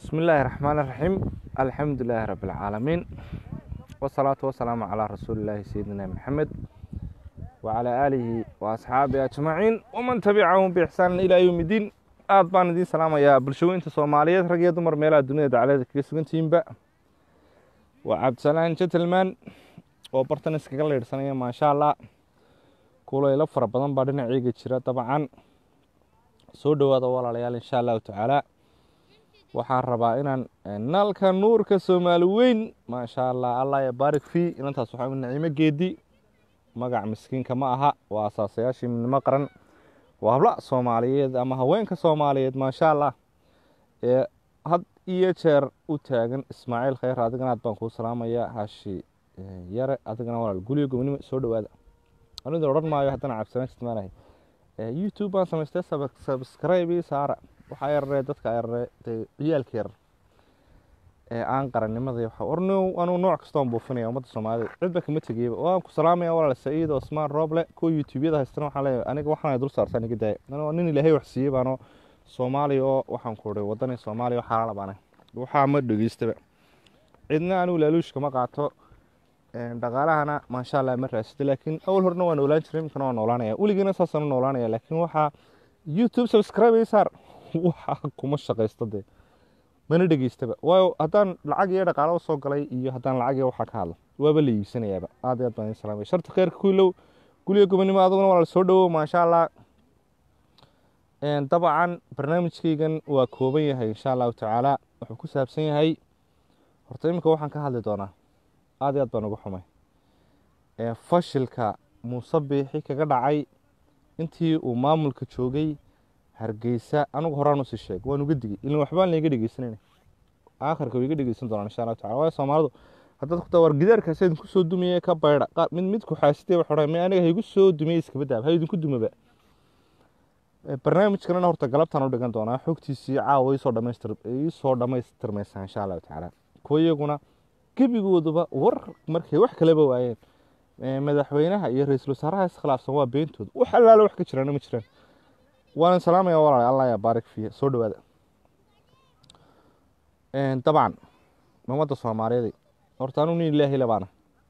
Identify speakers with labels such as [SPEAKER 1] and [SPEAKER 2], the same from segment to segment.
[SPEAKER 1] بسم الله الرحمن الرحيم الحمد لله رب العالمين والصلاة والسلام على رسول الله سيدنا محمد وعلى آله وأصحابه أجمعين ومن تبعهم بإحسان إلى يوم الدين أطبعنا دين سلام يا بلشوين الصومالية رجيت مر ميلا الدنيا على كيسون تيمبا وعبد السلام جنتلمان وبرتنس كقول يرسلنا ما شاء الله كل يلفر بدن بعدين عيق الشراء طبعا سودوا طوال عليال إن شاء الله تعالى waxaan rabaa inaan nalka nuurka Soomaali weyn ma sha Allah Allah ya baarik fi inantaas waxa naciimo geedi magac miskiinka ma aha waa asaasayaashii midnimo qaran waa habla Soomaaliyeed ama haweenka Soomaaliyeed ma sha Allah had iyo jeer u taagan Ismaaciil Khayr adigana aad baan ku salaamayaa hashi yare adigana walaal guliyo gobonimo soo dhawaada aniga oran maayo haddana cabsanayn isticmaalahay YouTube aan samaystay subscribe saara waxa yaree dadka yaree ciyaalka yar aan qarannimada waxa orno anu nooc kasta oo buufinaya umada Soomaaliyeed cidba kama tagayba waan ku salaamaya walaal Saciid Osman Roble ku YouTube-yada haystaan waxa leeyahay aniga waxaan dul saarsan iga day nin Ilaahay wax siiyay baano Soomaaliya oo waxaan ku oray wadani Soomaaliya waxa la baanay waxa ma dhageystaba cidna anu laaluush kama qaato dhaqaalahana ma sha Allah ma raasida laakiin awal horna waan noolaan jiray kana waan noolaanaya waligeena saasan noolaanaya laakiin waxa YouTube subscribe saar waxa kuma shaqaystay mana dhageystaba waayo hadaan lacag iyo dhaqaale soo galay iyo hadaan lacag iyo waxa ka hadlo waaba la iibsanayaaba aad iyo aad baan salaamay sharta khayrka ku ilow guliyo gobonimo adaguna walaal soo dhawo ma sha Allah dabcan barnaamijkaygan waa kooban yahay insha Allah taala wuxuu ku saabsan yahay horta imika waxaan ka hadli doonaa aad iyo aad baan ugu xumay fashilka Musabbixi kaga dhacay intii uu maamulka joogay Hargeysa anigu horaan u sii sheeg waan uga digay in waxba aan laga dhageysanay aakhirka way iga dhageysan doonaan insha Allah taala waa Soomaalidu hadda ku tawar gidaarka sayid ku soo dumiyay ka bayra mid ku xaasitay wax horay ma aniga haygu soo dumiyay iska badaab haydu ku dumaba barnaamijkana horta galabtaan u dhigan doonaa xogtiisii caawa soo dhamaystirmaysan insha Allah taala kooyaguna gabigooduba war markay wax kale ba waayeen madaxweynaha iyo ra'iisul wasaaraha iskhilaafsan waa beentood waxa la wax ka jiraan ma jiraan waan salaamaya walaal Allah ya baarik fiye soo dhawaada طبعا umada Soomaaliyeed horta anu Ilaahay labaana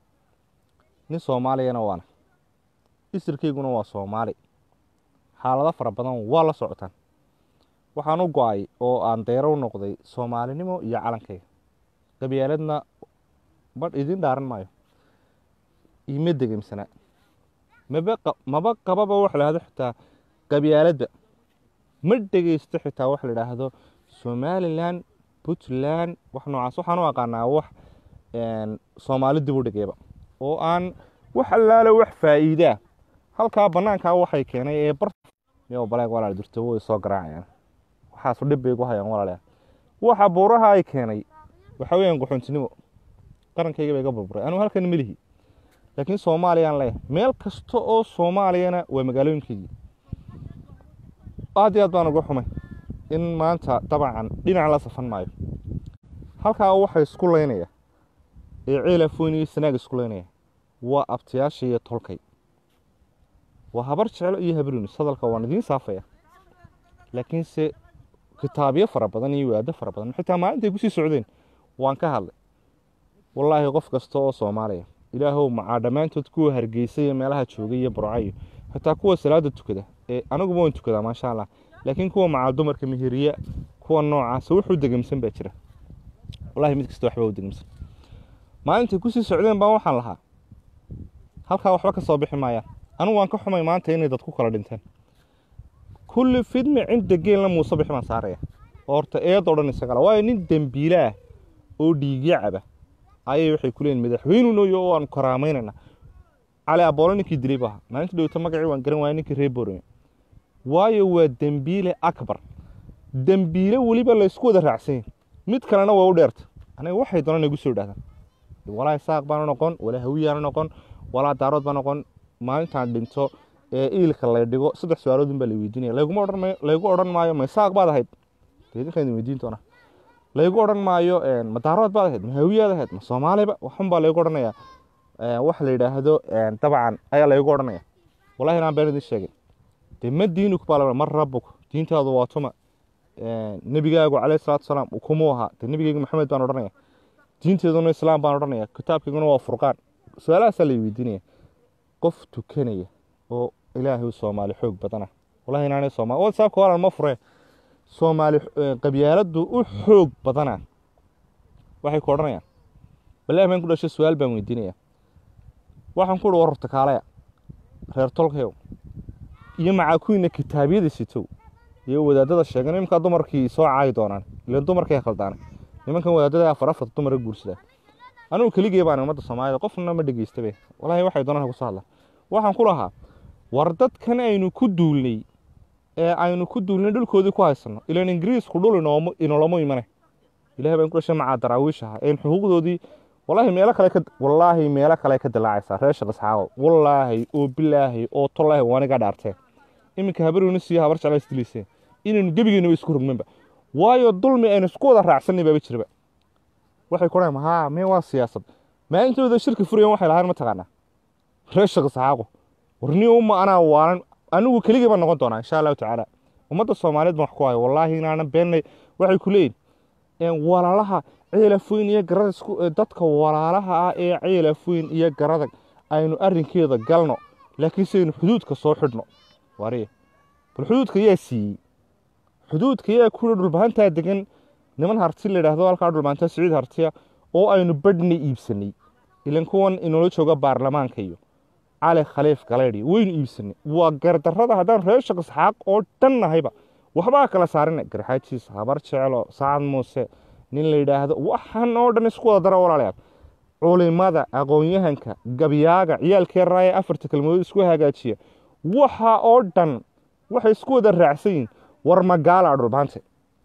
[SPEAKER 1] nin Soomaaliyana waana isirkeyguna waa Soomaali xaalada fara badan waa la socotaan waxaan u go'ay oo aan deero u noqday Soomaalinimo iyo calankayga qabiyaaladna bad idin dhaaran maayo iima degamsana maba qababa wax la hado xitaa qabiyaaladda ma dhageysto xitaa wax la yiraahdo Somaliland Puntland wax noocaas waxaan u aqaanaa wax Soomaali dib u dhigayba oo aan wax allaale wax faa'iido halka banaanka waxay keenay ee baryo balaag walaal dirto way soo garaacayaan waxaas u dhib bay ugu hayaan walaal waxa buuraha ay keenay waxa weeyaan qoxontinimo qarankayga bay ga burburay anu halkan milihi laakiin Soomaaliyan leh meel kasta oo Soomaaliyana waa magaalooyinkii aad iyo aad baan uga xumay in maanta dabcan dhinac la safan maayo halka waxa isku leynaya ciilafooni sanaag isku leynaya waa abtiyaasha iyo tolkay waa habar jecel iyo habrun sadalka waan idin saafaya laakiin se kitaabyo fara badan iyo waada fara badan xitaa maalintii ku sii socdeen waan ka hadlay wallahi qof kasta oo Soomaaliya ilaahow ma dhamaantood ku Hargeysa meelaha joogay iyo Burcayo xitaa kuwa salaada tukada anigu ma tukada ma sha Allah laakiin kuwa maca dumarka mihiriya kuwa noocaas wuxuu degamsan baa jira wallahi mid kasta waxba u degamsan maalintii ku sii socdeen baan waxaan lahaa halka waxba ka soo bixi maaya anigu waan ka xumay maanta inay dad ku kala dhinteen kulli fidmi inta geelna Musabbixi ma saaraya horta eedo dhan isaga waa nin dambiila oo dhiigicaba ayay waxay ku leen madaxweynuhu oo aan karaameynana على أبولني كدريبها ما أنت لو تمقعي وانقرن وانك ريبورين وايو ودنبيله أكبر دنبيله وليبا لا يسكو ده رعسين ميت كلنا وودرت أنا واحد أنا نقول ده ولا يساق بنا نقون ولا هوية نقون ولا دارات بنا نقون ما أنت عندنتو إيه كلا يدقو صدق سؤال دم بالويديني لا يقول أورن ما يوم يساق بعد هيد تيجي خلينا ويدين تونا لا يقول أورن ما يو ما دارات بعد هيد ما هوية ده هيد ما صومالي بقى وحن بالله يقول أورن يا wax la yiraahdo taban ayaa la igu oranaya wallahi aan beeridii sheegay diintu ku baalay mar rabbuku diintaadu waa tuma nebigaagu calayhi salaatu wasalaam kumuu ahaa dee nebigeyga maxamed baan odhanaya diinteeduna islaam baan odhanaya kitaabkayguna waa furqaan su-aalahaasaa la weydiinaya qof tukanaya oo ilaahay soomaali xoog badana wallahi inaanay soomaali whatsappka walaalma ma furee soomaali qabyaaladdu u xoog badana waxay ku odhanayaan wallahi baan ku dhashay su-aal baan weydiinaya waxaan ku uhi wararta kaalaya reer tolkayow iyo macaakuwiina kitaabyada sitow iyo wadaadada sheegan imkaa dumarkii soo caayi doonaan ilaan dumarkay khaldaan nimankan wadaadada afar dumar guursadaan anugu keligey baan ummadda soomaalida qofna ma dhegeystabe wallahi waxay doonaan ku soo hadla waxaan ku lahaa war dadkan aynu ku duulnay dhulkoodii ku haysano ilaan ingiriisku dhul inoolamo imane ilaahay baan ku dhashay macaa daraawiishaha een xuquuqdoodii wallahi meelo kale ka dilaacaysaa reer shaqisxaago wallaahi oo bilaahi oo tollaahi waaniga dhaarteen iminka habarweynu siiyo habar jeclays diliseen inaynu gebigeennaba isku rogmanba waayo dulmi aynu isku wada raacsanay baaba jiraba waxay ku dhahan haa mee waa siyaasad maalintooda shirka furayan waxay lahaan ma taqaanaa reer shaqisxaago warni uma anaa waalan anigu keligii baan noqon doonaa insha allahu tacaala ummadda soomaaliyeed baan wax ku hayo wallaahi inaanan beennay waxay ku leeyihin walaalaha ceelafoyn iyo garada dadka walaalaha ah ee ceelafoyn iyo garada aynu arrinkeeda galno laakiin saynu xuduudka soo xidhno wariye bal xuduudka yaa siiyey xuduudka yaa ku dhulbahantaa degan niman harti la yidhaahdo halkaa dhulbahantaa siciid hartiya oo aynu badhna iibsanay ilan kuwan inoola jooga baarlamaanka iyo cali khaliif galeydhi waynu iibsanay waa gardarrada haddaan reer shaqisxaaq oo dhan nahayba waxbaa kala saarina garxaajiis habar jeclo sacad muuse nin la yidhaahdo waxaan oo dhan isku wada dara walaalayaal culimada aqoon-yahanka gabyaaga ciyaalkee raaya afarta kelmadood isku hagaajiya waxa oo dhan waxay isku wada raacsan yihiin war magaala dhulbaante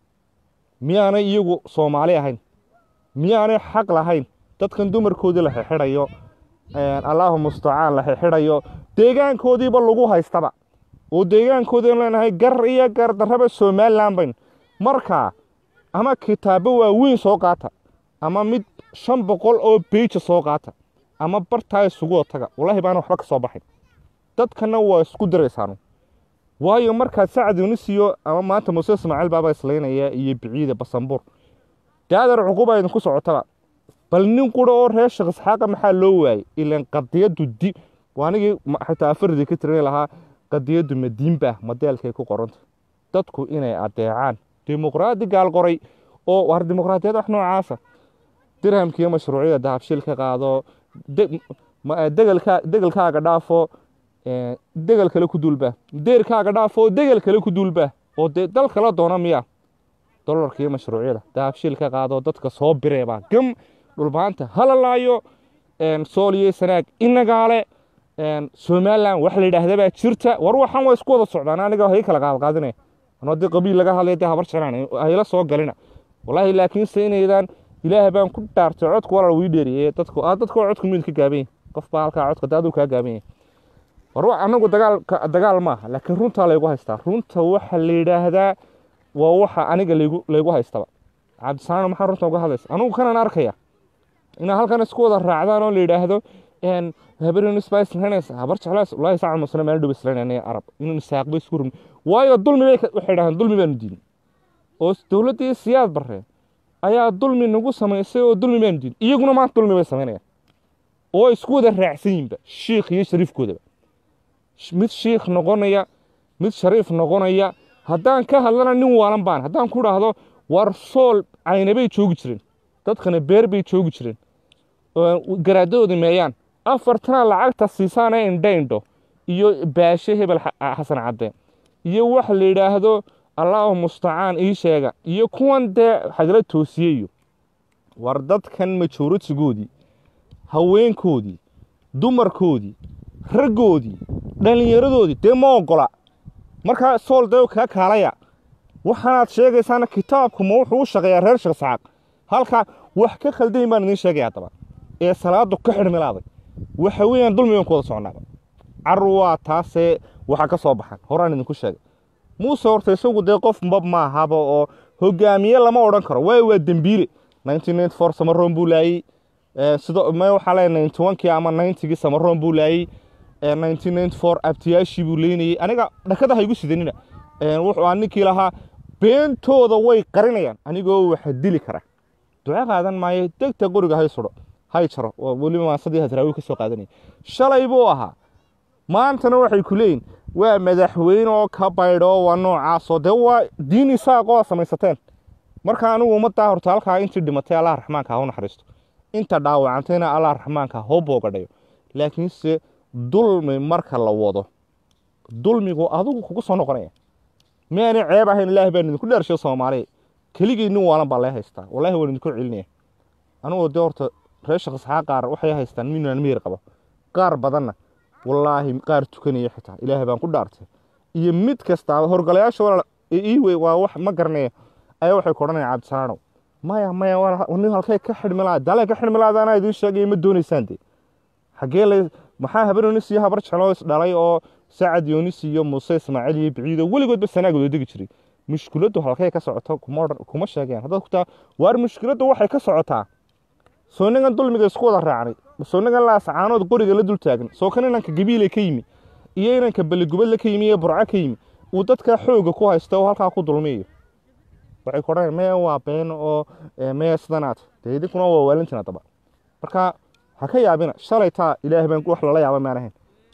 [SPEAKER 1] miyaanay iyagu soomaali ahayn miyaanay xaq lahayn dadkan dumarkoodii la xidhayo allaahu mustacaan la xidhayo deegaankoodiiba lagu haystaba oo deegaankoodii leenahay gar iyo gardarraba somalilan bayn markaa ama kitaabo waaweyn soo qaata ama mid 500 oo beija soo qaata ama bartaa isugu taga wallahi baan waxba ka soo baxay dadkana waa isku diraysaano waayo marka Sacad Yunisiyo ama maanta Muuse Ismaaciil baaba islaynaya iyo biciida Basanbur daadar cuquba idin ku socotaba bal nin qura oo reer shaqisxaaqa maxaa loo waayay ilaan qadiyadu dib waanigi xataa afardii ka tirin lahaa qadiyadu madiinba modelkay ku qoranta dadku inay adeecaan dimuqraadi gaal qoray oo war dimuqraadiyada wax noocaasa dirhamkiyo mashruuciyada dahabshil ka qaado degalkaaga dhaafo degal kale ku duulba deerkaaga dhaafo degal kale ku duulba oo dal kala doona miya dollarkiyo mashruuciyada dahabshil ka qaado dadka soo bireeba gam dhulbaanta halalaayo sooliye sanaag inagaale Somaliland wax la yiraahdo baa jirta war waxan way isku wada socdaan aniga hay kala qaadqaadinay anoo qabiil laga hadlay habar jaraan ay la soo galina wallahi laakiin seenaydan ilaahay baan ku dhaartay codku walaal wii dheeriyay dadku codku mid ka gaabeen qof baa halka codka daadu ka gaabeen war anagu dagaal ma aha laakiin runta la igu haystaa runta waxa la yiraahdaa waa waxa aniga la igu haystaba Cabdisalaam maxaa runta uga hadlaysa anigu kana arkaya ina halkan isku wada raacdaan oo la yiraahdo habareen spice hanas habar jeclaas wallahi saacan muslim meel dhubis leenay arab inuu saaqdo isku rum waayo dulmi bay waxay dhahan dulmi baan diin oo dawladda siyaad barre ayaa dulmi nagu sameysay oo dulmi baan diin iyaguna ma dulmi bay sameynayaan oo isku wada raacsanyiinba sheekh iyo shariifkooda mid sheekh noqonaya mid shariif noqonaya haddaan ka hadlana nin waalan baan haddaan ku dhaahdo war sool aynabay joogi jireen dadkana beer bay joogi jireen garaadooda meeyaan afartana lacagta siisaana indho iyo baashe hebel xasan cadde iyo wax la yiraahdo Allahu musta'aan ii sheega iyo kuwan xagla toosiyeeyo war dadkan majoritigoodii haweenkoodii dumarkoodii raggoodii dhalinyaradoodii ma ogola marka sool ka kaalaya waxaad sheegaysaana kitaabku ma wuxuu shaqeeyaa reer shaqsaaq halka wax ka khaldan baan idin sheegaya daba ee salaadu ka xirmilaaday waxa weeyaan dulmigan ku wada soconaa carwa taasee waxa ka soo baxan horaan idinku sheegay Muuse horta isagu qof ma ahaba oo hogaamiye lama oran karo waa dambiile 1994 samaroon buu laayay sidoo ma waxa la 91kii ama 90kii samaroon buu laayay 1994 abtiyaashi buu leenayay aniga dhakada ha igu sidanina wuxuu aanikii lahaa beentooda way qarinayaan anigoo waxa dili kara duca qaadan maayo degta qoriga hay suro hay jaro waliba ma sadii hadraawi ka soo qaadanay shalay buu ahaa maantana waxay ku leeyihiin waa madaxweyne oo ka baydho waa noocaas oo waa diin isaaqoo samaysateen marka anigu ummadda horta halka intii dhimatay Allah raxmaanka ha u naxariisto inta dhaawacantayna Allah raxmaanka ha boogadhayo laakiin se dulmi marka la wado dulmigu adigu kugu soo noqonaya meena ceeb ahayn ilaahay baan idinku dheershay Soomaaliya kaligeenu waalan baa la haystaa wallahi waan idinku celinaya anigu doorta reesha qasxa qaar waxay haystaan minaan miir qabo qaar badanna wallahi qaar tukanaya xitaa ilaahay baan ku dhaartay iyo mid kasta horgalayaasha wala way waa wax ma garanay ay waxay koranayaan Cabdisalaano maya wani halkay ka xidhmilaa dalay ka xidhmilaadana idin sheegay ma doonaysaan xagee la maxaa habaroonis iyo habar jeclo is dhalay oo Saacad Yoonis iyo Muuse Ismaaciil iyo Biciido waligoodba sanaagood digi jiray mushkiladu halkay ka socoto kuma sheegeen hadda ku taa war mushkiladu waxay ka socotaa soo ningan dulmiga isku wada raacnay soo ningan la sacaanood qoriga la dul taagan soo kan inanka gabiile ka yimi iyo inanka baligubad la ka yimi iyo burca ka yimi uu dadka xooga ku haysto oo halka ku dulmiyo waxay qoreen ma waa been oo ma sidanaad idinkuna waa waalintina daba marka ha ka yaabina shalay taa ilaahay baan wax la yaabay maanahay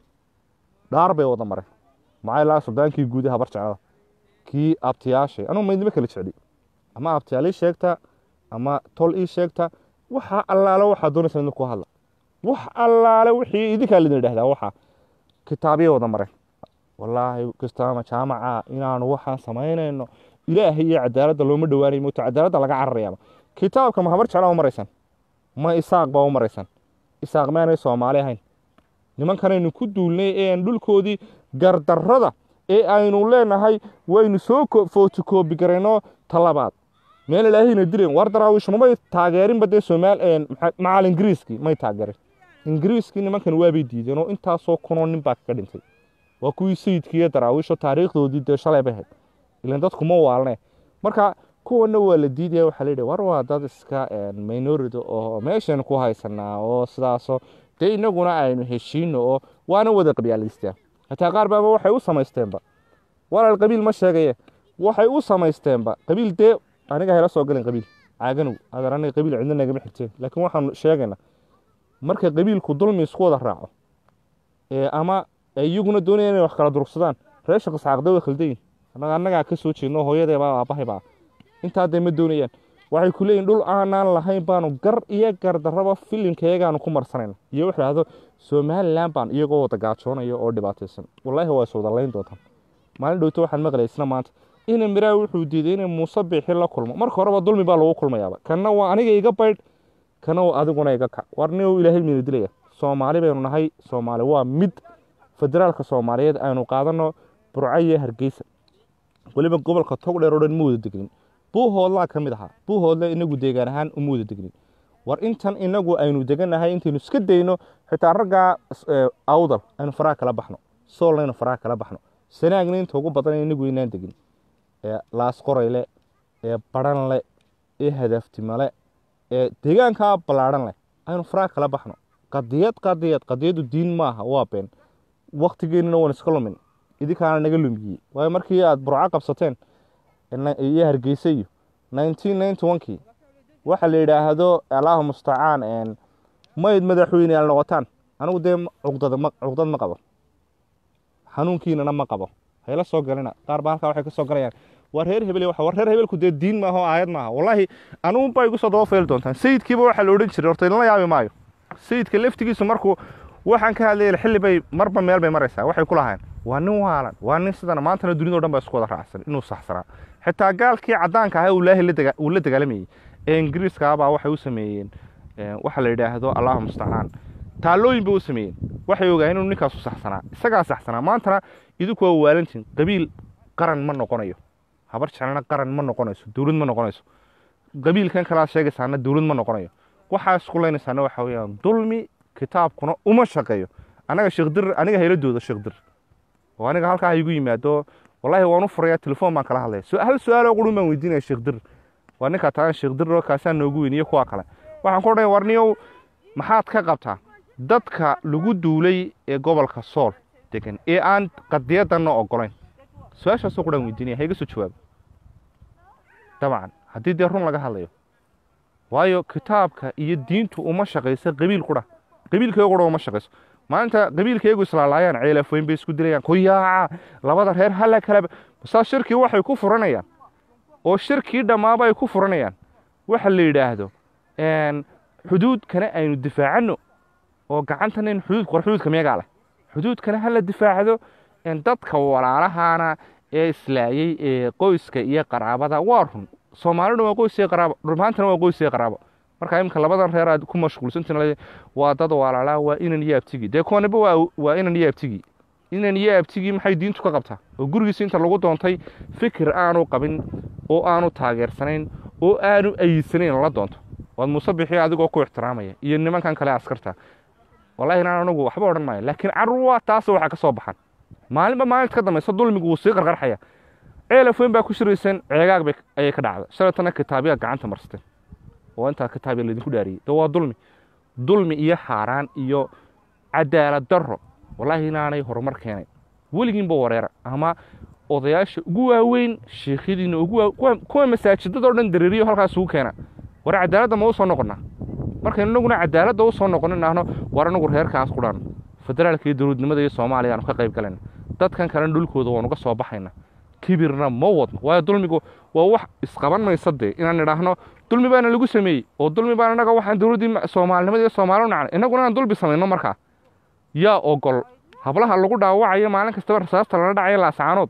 [SPEAKER 1] dhaar bay wada maray maxay la sudaankii guud habar jeclada kii abtiyaashay anu ma idin kala jeceli ama abtiyaali sheegta ama tol ii sheegta waxa allaala waxa doonaysan ku hadla wax allaala wixii idinka la yiraahdaa waxa kitaabiyo wada maray wallahi kastaama jaamaca inaanu waxaan sameeynayno ilaahay iyo cadaaladda looma dhawaanay mooto cadaaladda laga cararayaba kitaabka ma habar jeclaa maraysan ma isaaq baa maraysan isaaq maanay Soomaali ahayn nimankan aynu ku duulnay ee dhulkoodii gardarrada ee aynu leenahay waynu soo photocopy gareyno talabaad meel ilaahayna dileen war daraawish ma taageerin badee Soomaal macal Ingiriiski ma taageerin Ingiriiski nimankan waa bay diideen oo intaas oo kunoon nin baa ka dhintay waa kuwii sayidkii daraawish taariikhdoodii de shalay bahay ilaan dadku ma waalnay marka kuwana waa la diiday waxa la yiraahdaa war waa dad iska minority oo meeshan ku haysanaa oo sidaas oo inaguna aynu heshiino oo waana wada qabiilaystaa hatta qaar baa waxay u samaysteenba walaal qabiil ma sheegay waxay u samaysteenba qabiil de aniga hela soo galin qabiil caaganu adarana qabiil cidna naga xirteen laakiin waxaan sheegaynaa marka qabiilku dulmi isku wada raaco ama ayaguna doonayaan inay wax kala durugsadaan reesha qasacaqda way khaldayn anaga ka soo jeedno hooyadee baa aabahay baa inta ma doonayaan waxay ku leeyihiin dhul aanan lahayn baanu gar iyo gardarraba filimkeegaanu ku marsanayna iyo wax raado Soomaaliland baan iyagoo wada gaajoonayo oo dhibaataysan wallahi waa soo dalayn doontaan maalin dhowto waxaan maqlaysna maanta in miraa wuxuu diiday in Muuse Bixi la kulmo marka horeba dulmi baa lagu kulmayaaba kana waa aniga iga bayd kana waa adiguna iga ka warniyo ilaahay miina dilaya Soomaali baynu nahay Soomaali waa mid federaalka Soomaaliyeed aynu qaadano Burcaye Hargeysa waliba gobolka Togdheer oo dhan muuda degin buuhoodla kamid aha buuhoodla inagu deegaan ahaan u muuda degin war intan inagu aynu deganahay intaynu iska deyno xitaa raga awdal aynu faraa kala baxno soolnayna faraa kala baxno sanaagna inta ugu badan inagu inaan degin laas qorayle baran le hadaftimale deegaanka balaaran leh aynu faraa kala baxno qadiyadu diin maaha waa been waqtigeena waan iska lumin idinkaana naga lumiyay way markii aad burca qabsateen iyo Hargeysa 1991kii waxa la yiraahdo Allahu musta'aan mayd madaxweyne ay noqotaan anigu de cuqdad ma qabo xanuunkiina ma qabo hayla soo galina qaar baa halka waxay ka soo galayaan war reer hebelku de diin ma aha aayad ma aha wallahi anu baa igu soo daba feel doontaan sayidkiiba waxa la oran jiray horta la yaabi maayo sayidka laftigiisu markuu waxaan ka hadlayay xilli bay marba meel bay maraysaa waxay ku lahayn waa nin waalan waa nin sidana maanta dunida oo dhan baa isku wada raacsan inuu saxsanaa xitaa gaalkii cadaanka ahaa uu la dagaalamay Ingiriiska baa waxay u sameeyeen waxa la yiraahdo Allahu musta'aan taalooyin bay u sameeyeen waxay ogaayeen inuu ninkaas saxsanaa isaga saxsanaa maantana idinku waa waalantiin qabiil qaran ma noqonayo habar jeclana qaran ma noqonayso dawlad ma noqonayso qabiilkan kala sheegaysaana dawlad ma noqonayo waxa isku leenaysaana waxa weeyaan dulmi kitaabkuna uma shaqeeyo aniga heeladooda sheegdir oo aniga halka ay igu yimaado wallahi waan u furayaa telefoon baan kala hadlay hal su'aal oo qudun baan weydiinay sheegdir waa ninka taan sheegdir oo kaasaan noogu weyniyo kuwa kale waxaan ku dhahay warniyow maxaad ka qabtaa dadka lagu duulay ee gobolka Sool degan ee aan qadiyadan ogolayn su'aashaas oo qudun weydiinay hayga soo jawaab dabcan haddii dee run laga hadlayo waayo kitaabka iyo diintu uma shaqayso qabiil qura qabiilkeegu qura uma shaqayso maanta qabiilkeegu islaalaayaan ceelafoyn bay isku dilayaan ku yaaca labada reer hala kala saa shirkii waxay ku furanayaan oo shirkii dhammaaba ay ku furanayaan waxa la yidhaahdo xuduudkana aynu difaacano oo gacantana in xuduudka meegaa leh xuduudkana hala difaacdo dadka walaalahana ee islaayay ee qoyska iyo qaraabada waa run Soomaalida waa qoys iyo qaraabo dhulmaantana waa qoys iyo qaraabo marka imka labadan reer aad ku mashquulsantiin waa dad walaala waa inan iyo abtigi de koonaba waa inan iyo abtigi maxay diintu ka qabtaa oo gurigiisa inta lagu doontay fikir aanu qabin oo aanu taageersanayn oo aanu ayidsanayn la doonto wad musabixi adigoo ku ixtiraamaya iyo nimankan kale askarta wallahi inaan anagu waxba oran maayo laakiin carruur taas waxa ka soo baxan maalinta ka dambaysa dulmigu uu sii qarqarxaya ceelafoyn baa ku shiraysan ceegaag bay ayay ka dhacday shalatana kitaabiya gacanta marsteen oo inta kitaabiya la idinku dhaariyay waa dulmi iyo xaaraan iyo cadaalad darro wallahi inaanay horumar keenay weligiinba wareera ama odayaasha ugu waaweyn sheekhidiina kuwa masaajidada oo dhan dareeriyo halkaas ugu keena war cadaaladda ma u soo noqonnaa marka inaguna cadaaladda u soo noqoninaahno war anagu reerkaas ku dhan federaalka iyo dowladnimada iyo Soomaaliya aanu ka qayb galayna dadkan kale dhulkooda waan uga soo baxayna kibirna ma wadno waa dulmigu waa wax isqaban maysadee inaan nidhaahno dulmi baana lagu sameeyey oo dulmi baana naga waxaan dowladdii Soomaalinimada iyo Soomaaliya nacay inaguna aan dulbi sameeyno markaa yaa ogol hablaha lagu dhaawacayo maalin kasta rasaasta la dhacay laasaanood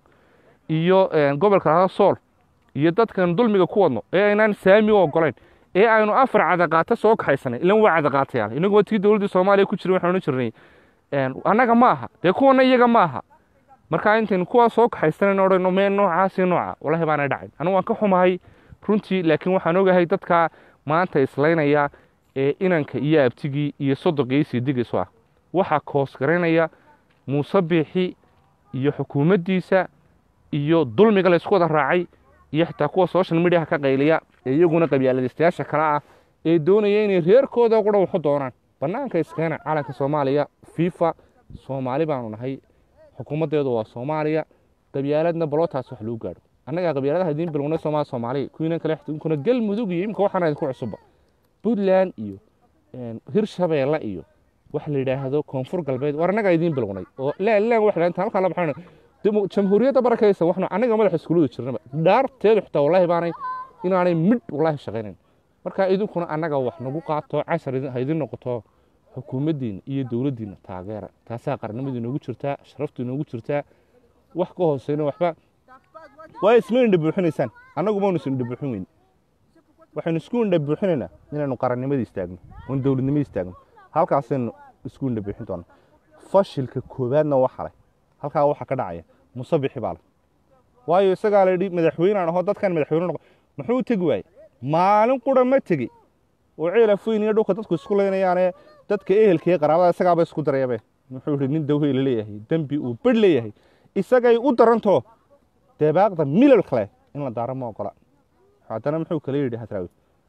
[SPEAKER 1] iyo gobolka Sool iyo dadkan dulmiga ku wadno ee aynaan saami ogolayn ee aynu afar cadaqaata soo kaxaysanay ilan waa cadaqaatayaal inagu tii dowladda Soomaaliya ku jiray waxaanu jirnay annaga ma aha dee kuwana iyaga ma aha marka intaan kuwa soo kaxaysanay noodayno meel noocaasi nooca wallahi baana dhacay anigu waan ka xumahay runtii laakiin waxaan ogahay dadka maanta islaynaya ee inanka iyo abtigii iyo sodoqiisi digiso ah waxa koos garanaya musabixi iyo xukuumaddiisa iyo dulmiga la isku wada raacay iyo xitaa kuwa social media ka qayliya iyaguna qabyaaladistayaasha kala ah ee doonaya inay reerkooda qura wax doonaan banaanka iskana calanka Soomaaliya FIFA Soomaali baanu nahay xukuumadeedu waa Soomaaliya qabyaaladna balootaas wax loo gaaro annaga qabyaaladaha diin bilowna Soomaali kuwiina kale xigtuna galmudug iyo imka waxaan ku cusub Puntland iyo Hirshabeelle iyo wax la yiraahdo koonfur galbeed war annaga idin bilowna oo la wax la inta halka la baxayna jamhuuriyadda barakaysan waxna anaga madax iskuulada jirnaba dhaarteedu xitaa wallahi baanay inaanay mid wallahi shaqeynayn marka idinkuna anaga wax nagu qaato casar idin noqoto xukuumaddiina iyo dawladdiina taageera taasa qarnimada noogu jirtaa sharaftu noogu jirtaa wax ka hooseeyna waxba way ismeen dhabuuxinaysan anagu ma nuusan dhabuuxin weyn waxaan isku dhabuuxinayna inaanu qarannimada istaagno oo dawladnimada istaagno halkaaseen isku dhabuuxin doona fashilka koobaadna waxa leh halka waxa ka dhacaya musabixi baal waayo isaga la yiri madaxweyne aan dadkan madaxweyne noqon muxuu tagi waay maalin qura ma tagi oo ceelafoyn iyo dhulka dadku isku leeynayaan dadka ehelkii qaraabada isaga ba isku dareeyay muxuu yiri nin dawey leeyahay dambi uu bad leeyahay isagay u daranto deebaaqda milal kale in la daaro ma ogola hadana muxuu kale yiri hadraawi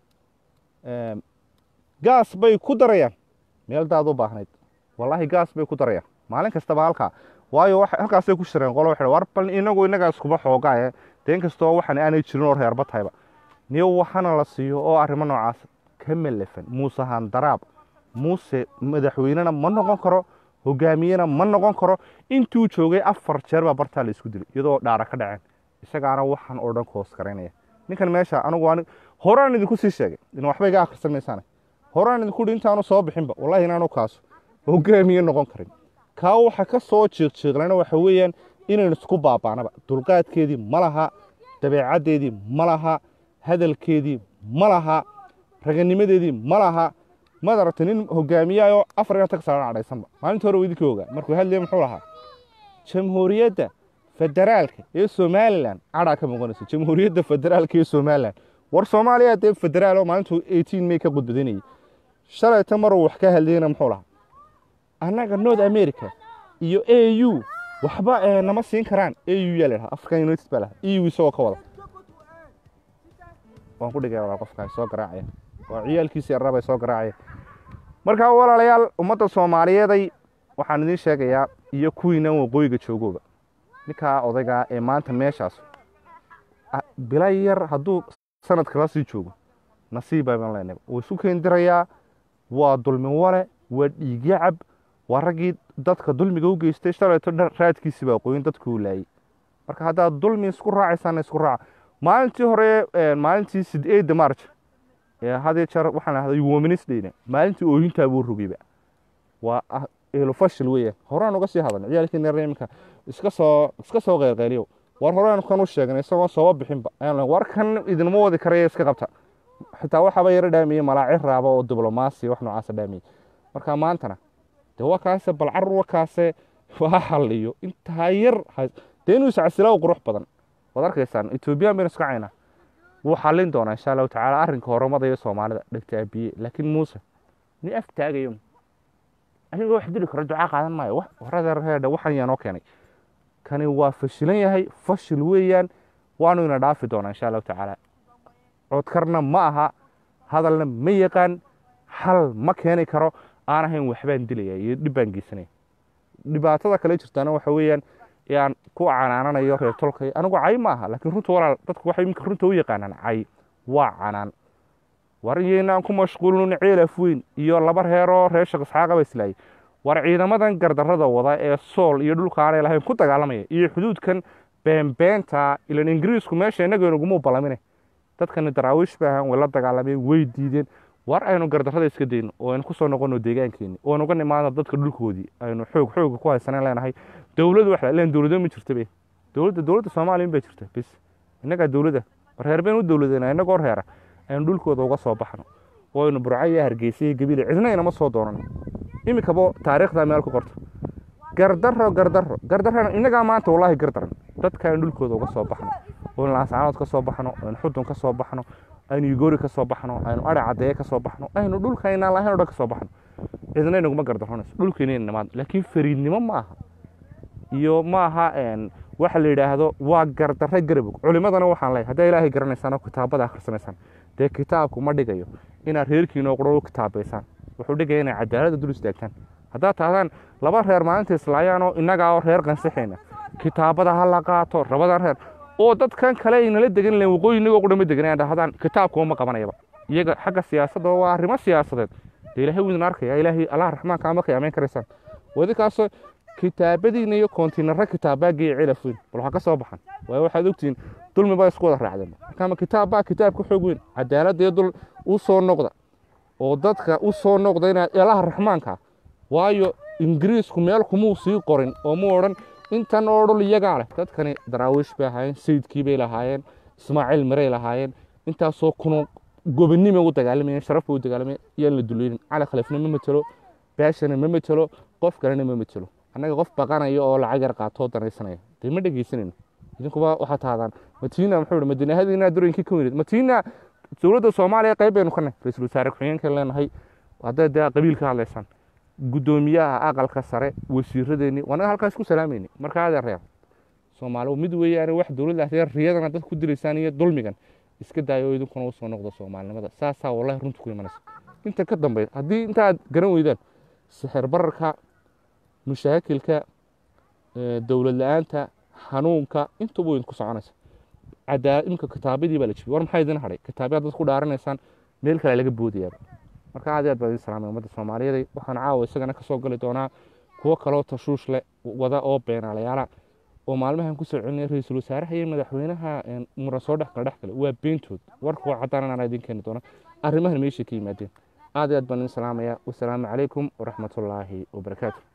[SPEAKER 1] gaas bay ku darayaan meel daad u baahnayd wallahi gaas bay ku darayaan maalin kasta halka waayo halkaas ay ku shireen qolo waxay war bal inaga isku baxoogaa teen kasto waxaan aanay jirin oo reer batayba niyo waxana la siiyo oo arrimo noocaas ka melefan Muuse Handaraab Muuse madaxweynena ma noqon karo hogaamiyena ma noqon karo intuu joogay 4 jeer ba barta la isku dilay iyadoo dhaara ka dhaceen isagaana waxaan oo dhan koos kareynaya ninkan meesha anigu horaan idinku sii sheegay in waxba iga akhrisanaysan horaan idinku dhintaanu soo bixinba wallahi inaanu kaas hogaamiye noqon karin ka waxa ka soo jeeqjeeqlana waxa weeyaan inaan isku baabaanaba dulqaadkeedii ma laha dabeecadeedii ma laha hadalkeedii ma laha raganimadeedii ma laha madartinin hogaamiyayo 4 sano cadaysanba maalinta hore weydii kooga markuu hadlay muxuu lahaa jamhuuriyadda federaalka ee Soomaaliland ara ka muuqanaysa jamhuuriyadda federaalka ee Soomaaliland war Soomaaliya ee federaal oo maalintu 18 May ka gudbadinay shalay tamar wax ka hadlayna muxuu lahaa anaga North America iyo AU waxba nama siin karaan AU yaleeyahay African United baa EU soo ka wada waan ku dhigay walaal qofka soo garaacay waa ciyaalkiisa rabay soo garaacay marka walaalayaal ummadda Soomaaliyeed waxaan idin sheegayaa iyo kuwiina waqooyiga joogooba ninka odayga ee maanta meeshaas bilayar haduu sanadka la sii joogo nasiib baan leenahay oo isu keendirayaa waa dulmi wale waa dhiigyacab waa raggii dadka dulmiga u geystay shalayto raadkiisii baa qoyin dadku u laayay marka haddaad dulmi isku raacaysaan isku raaca maalintii hore maalintii 8 March hadii jeer waxaan ahday Women's-Day maalintii ooyinta buu rogayba waa ilo fashil weeye horaan uga sii hadan ciyaalkii reemka iska soo qeyrqeyliyo war horaan kan u sheegnay isagoo soo bixinba ayaan war kan idinma wadi karaya iska qabta xitaa waxa bay yar dhaamiyay malaaci raaba oo diblomaasi wax noocaas dhaamiyay marka maantana waa kaas bal carruur kaase waa xalliyo inta yar deenu sacsilaa qurux badan wad arkaysaan Ethiopia been iska cayna wuu xallin doonaa insha Allah taala arrinka horumarada ee Soomaalida dhigta biye laakiin Muuse ni aftaagayo aniga wax dili karo duca qaadan maayo wax warada reeda waxan yaano keenay kani waa fashilan yahay fashil weeyaan waanu ina dhaafi doonaa insha Allah taala cod karna ma aha hadalna ma yaqaan hal ma keeni karo aan ahayn waxbaan dilaya iyo dhibaan geysanay dhibaatada kale jirtana waxa weeyaan yaan ku canaananayo reer tolkay anigu cay ma aha laakiin runta walaal dadku waxay imka runta u yaqaanaan cay waa canaan wariyeenaan ku mashquulin ciilaf weyn iyo laba reero reer shaqsaaqaba islaay war ciidamadan gardarrada wada ee sool iyo dhulka aan lahayn ku dagaalamaya iyo xuduudkan beenbeenta ilan Ingiriisku meesha inaga ugu balamine dadkan daraawish baahan wala dagaalamay way diideen war aynu gardarrada iska deeyno oo aynu ku soo noqono deegaankeena oo aynu uga nimaado dadka dhulkoodii aynu xoog ku haysaneen leenahay dawladdu wax leen dawladdu ma jirto be dawladda Soomaaliya ma jirto bis inaga dawladda reer been u dawladana inaga reera aynu dhulkooda uga soo baxno oo aynu burcaya Hargeysa gabiil cidna inama soo doonan imika bo taariikhda meel ku qorto gardarro inaga maanta wallahi gardaran dadka aynu dhulkooda uga soo baxno oo laasanood ka soo baxno oo xudun ka soo baxno aynu Yugoori ka soo baxno aynu Ari Cadeey ka soo baxno aynu dhulkayna lahayn oo ka soo baxno cidna inaguma gardarronayso dhulkeena nimaad laakiin fariidnimo ma aha iyo ma aha waxa la yiraahdo waa gardarro garab culimadana waxaan leeyahay haddii Ilaahay garanaysaan oo kitaabada akhrisanaysaan de kitaabku ma dhigayo inaad reerkiina qoro kitaabeysaan wuxuu dhigay inay cadaalad dul istaagtaan hadda taadaan laba reer maalinta islaayaan oo inaga oo reer qansaxeena kitaabada hal la qaato rabada reer oo dadkan kale inala degan leen waqooyiga ugu dhama deganayaan dhahdaan kitaabku ma qabanayba iyaga xagga siyaasadda waa arrimo siyaasadeed Ilaahay wuu arkaya Ilaahay Allah raxmaanka ama qiyaameen karaysan wadikaas kitaabadiina iyo kontiinarka kitaabaagii cilafin waxa ka soo baxan waxaad ogtiin dulmi baa isku wada raacdeen kama kitaabku xoog weyn cadaalad iyo dul u soo noqda oo dadka u soo noqda in Allah raxmaanka waayo Ingiriisku meel kuma sii qorin oo ma oran intan oo dhul iyaga leh dadkani daraawish bay ahaayeen sayidkii bay lahaayeen Ismaaciil Maray lahaayeen intaasoo kuno gobonimo u dagaalamay sharaf u dagaalamay iyo la duleeyay cala khalifna ma matalo baashana ma matalo qof kalena ma matalo anaga qof baqanayo oo lacag yar qaato danaysanaya ma dhageysanayno idinkuba waxa taadaan Madiina muxuu Madiinahadiina durinkii ka weynid Madiina dawladda Soomaaliya qayb aynu ka nahay ra'iisul wasaare ku-xigeenka leenahay wadada qabiilka hadlaysan gudoomiyaha aqalka sare wasiiradeeni wana halkaas ku salaameeyay marka aad reer Soomaaliya mid weeyaan wax dawladda riyadana dad ku dilaysan iyo dulmigan iska daayo idinkuna u soo noqdo Soomaalinimada saasa wallahi runtu ku imanaysa inta ka dambeeyay hadii inta aad garan weydaan sixir bararka mushaakilka dawlad la'aanta xanuunka inta weyn ku soconaysa cadaalad imka kitaabadii baa la jibiyay war maxay idin haray kitaabada dad ku dhaaranaysaan meel kale laga boodiyaa marka aad baan salaamay ummadda Soomaaliyeed waxaan caawa isagana ka soo gali doonaa kuwa kale oo tashuush leh wada oo beenaalayaal oo maalmahan ku soo celinay ra'iisul wasaaraha iyo madaxweynaha murasoo dhax kale waa beentood warku cadaan aan idin keeni doona arrimahan meesha ka yimaadeen aad baan salaamaya wassalaamu calaykum wa rahmatullaahi wa barakaatuh